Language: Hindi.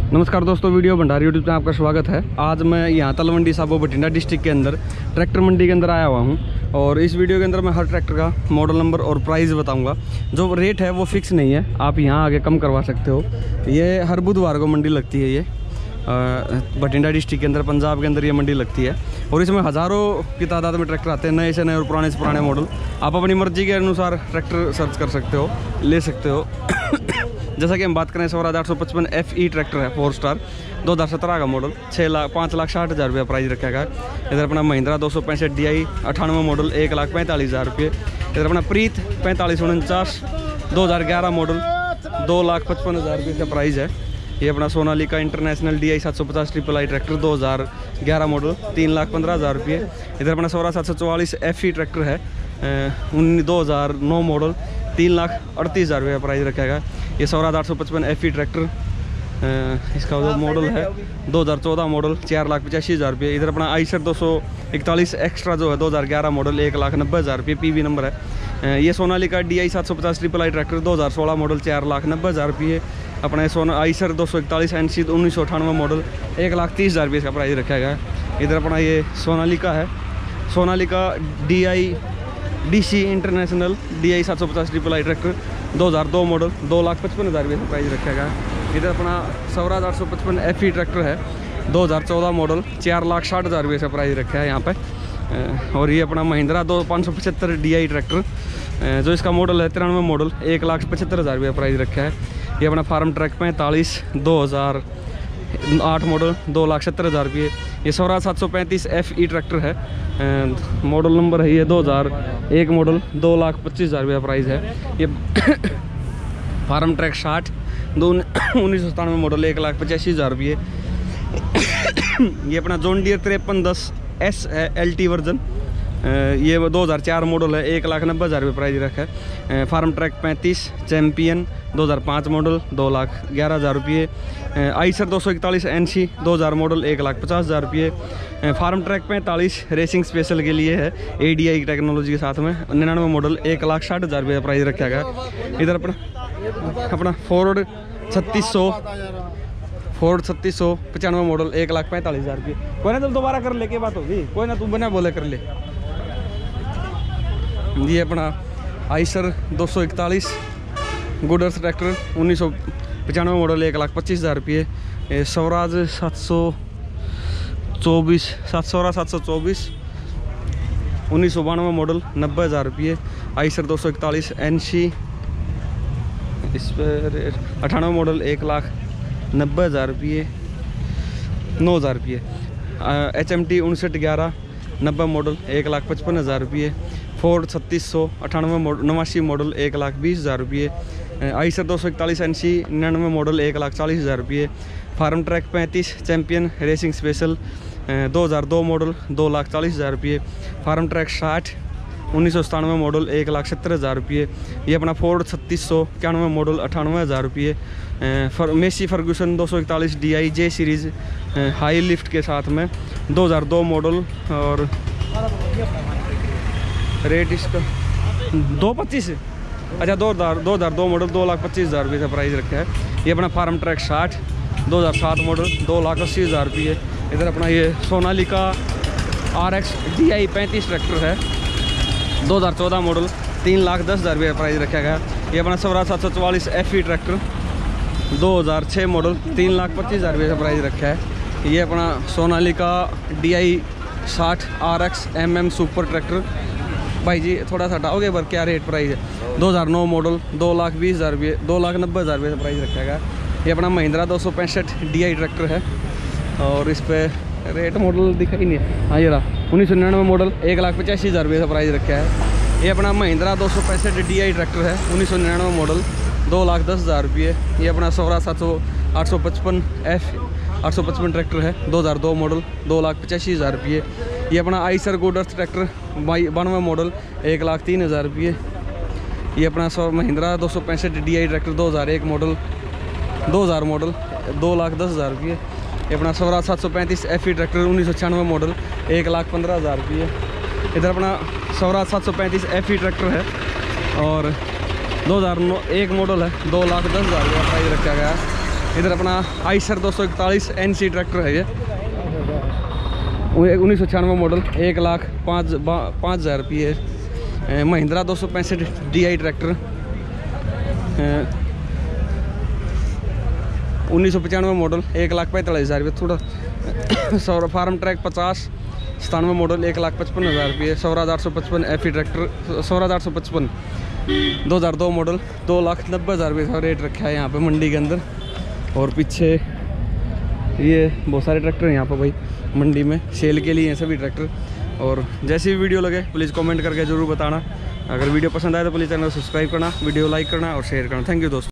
नमस्कार दोस्तों, वीडियो भंडारी यूट्यूब पे आपका स्वागत है। आज मैं यहाँ तलवंडी साबो बठिंडा डिस्ट्रिक्ट के अंदर ट्रैक्टर मंडी के अंदर आया हुआ हूँ और इस वीडियो के अंदर मैं हर ट्रैक्टर का मॉडल नंबर और प्राइस बताऊँगा। जो रेट है वो फिक्स नहीं है, आप यहाँ आगे कम करवा सकते हो। ये हर बुधवार को मंडी लगती है। ये बठिंडा डिस्ट्रिक्ट के अंदर, पंजाब के अंदर ये मंडी लगती है और इसमें हज़ारों की तादाद में ट्रैक्टर आते हैं, नए से नए और पुराने से पुराने मॉडल। आप अपनी मर्जी के अनुसार ट्रैक्टर सर्च कर सकते हो, ले सकते हो। जैसा कि हम बात करें, स्वराज 855 FE ट्रैक्टर है, 4 स्टार 2017 का मॉडल, 5,60,000 रुपये प्राइस रखा गया। इधर अपना महिंद्रा 265 DI 98 मॉडल 1,45,000 रुपये। इधर अपना प्रीत 4549 2011 मॉडल 2,55,000 रुपये का प्राइस है। ये अपना Sonalika international DI 750 triple tractor 2011 model 3,15,000 रुपये। इधर अपना स्वराज 744 FE ट्रैक्टर है 2009 मॉडल 3,38,000 रुपये प्राइस रखा गया। ये स्वराज 855 FE ट्रैक्टर, इसका जो मॉडल है 2014 मॉडल 4,85,000 रुपये। इधर अपना आइसर 241 एक्स्ट्रा जो है 2011 मॉडल 1,90,000 रुपये, PV नंबर है। ये Sonalika DI 750 triple tractor 2016 model 4,90,000 रुपये। अपना आइसर 241 NC 1998 मॉडल 1,30,000 रुपये इसका प्राइस रखा गया है। इधर अपना ये सोनालिका है, Sonalika DC international DI 750 triple tractor 2002 model 2,55,000 रुपये का प्राइस रखा गया। इधर अपना स्वराज 855 FE ट्रैक्टर है 2014 मॉडल 4,60,000 रुपये का प्राइस रखा है यहाँ पे। और ये अपना महिंद्रा 575 DI ट्रैक्टर, जो इसका मॉडल है 93 मॉडल 1,75,000 रुपये प्राइस रखा है। ये अपना फार्म ट्रैक 45 2008 मॉडल 2,70,000 रुपये। ये स्वराज 735 FE ट्रैक्टर है, मॉडल नंबर है ये 2001 मॉडल 2,25,000 रुपये प्राइस है। ये फार्म ट्रैक 60 1997 मॉडल 1,85,000 रुपये। ये अपना जॉन डियर 5310 S है, LT वर्जन, ये 2004 मॉडल है 1,90,000 रुपये प्राइस रखा है। फार्म ट्रैक 35 चैम्पियन 2005 मॉडल 2,11,000 रुपये। आइसर 241 NC 2000 मॉडल 1,50,000 रुपये। फार्म ट्रैक 45 रेसिंग स्पेशल के लिए है, ADI टेक्नोलॉजी के साथ में 99 मॉडल 1,60,000 रुपये प्राइस रखा गया। इधर अपना फोर्ड 3695 मॉडल 1,45,000 रुपये। कोई ना, तो दोबारा कर ले, के बात होगी, कोई ना, तू बना बोले कर ले। ये अपना आइसर 241 गुडर्स ट्रैक्टर 1995 मॉडल 1,25,000 रुपये। स्वराज 724 1992 मॉडल 90,000 रुपये। आइसर 241 NC इस पर 98 मॉडल 1,90,000 रुपये 9,000 रुपये। HMT 5911 90 मॉडल 1,55,000 रुपये। फोर्ड 3698 मॉडल 89 मॉडल 1,20,000 रुपये। आइसर 241 NC 99 मॉडल 1,40,000 रुपये। Farmtrac 35 champion racing special 2002 model 2,40,000 रुपये। फार्म ट्रैक 60 1997 मॉडल 1,70,000 रुपये। ये अपना फोर्ड 3691 मॉडल 98,000 रुपये। Massey Ferguson 241 DI J series high lift के साथ में 2002 मॉडल और रेट इसका 2,25, अच्छा 2002 मॉडल 2,25,000 रुपये का प्राइस रखा है। ये अपना फार्म ट्रैक 60 2007 मॉडल 2,80,000 रुपये। इधर अपना ये सोनालिका RX DI 35 ट्रैक्टर है 2014 मॉडल 3,10,000 रुपये का प्राइस रखा गया। ये अपना स्वराज 744 FE ट्रैक्टर 2006 मॉडल 3,25,000 रुपये का प्राइस रखा है। ये अपना Sonalika DI 60 RX MM super tractor, भाई जी थोड़ा सा हटाओगे पर क्या रेट प्राइस है, 2009 मॉडल 2,20,000 रुपये 2,90,000 रुपये का प्राइस रखा गया। ये अपना महिंद्रा 265 DI ट्रैक्टर है और इस पर रेट मॉडल दिखा ही नहीं है, हाँ ये रहा 1999 मॉडल 1,85,000 रुपये का प्राइस रखा है। ये अपना महिंद्रा 265 DI ट्रैक्टर है 1999 मॉडल 2,10,000 रुपये। ये अपना स्वराज 855 855 ट्रैक्टर है 2002 मॉडल 2,85,000 रुपये। ये अपना आइसर गुडर्स ट्रैक्टर 92 मॉडल 1,03,000 रुपये। ये अपना महिंद्रा 265 DI ट्रैक्टर 2001 मॉडल 2,10,000 रुपये। ये अपना स्वराज 735 FE ट्रैक्टर 1996 मॉडल 1,15,000 रुपये। इधर अपना स्वराज 735 FE ट्रैक्टर है और 2001 मॉडल है, 2,10,000 रुपये प्राइस रखा गया है। इधर अपना आइसर 241 NC ट्रैक्टर है ये, 1996 मॉडल, 1,05,000 रुपये। महिंद्रा 265 DI ट्रैक्टर, 1995 मॉडल, 1,45,000 रुपये। थोड़ा सौर फार्म ट्रैक 50 97 मॉडल, 1,55,000 रुपये। Swaraj 855 FE tractor, Swaraj 855 2002 model, 2,90,000 रुपये का रेट रखा है यहाँ पे मंडी के अंदर। और पीछे ये बहुत सारे ट्रैक्टर हैं यहाँ पर भाई मंडी में सेल के लिए हैं सभी ट्रैक्टर। और जैसी भी वीडियो लगे प्लीज़ कमेंट करके ज़रूर बताना। अगर वीडियो पसंद आए तो प्लीज़ चैनल को सब्सक्राइब करना, वीडियो लाइक करना और शेयर करना। थैंक यू दोस्तों।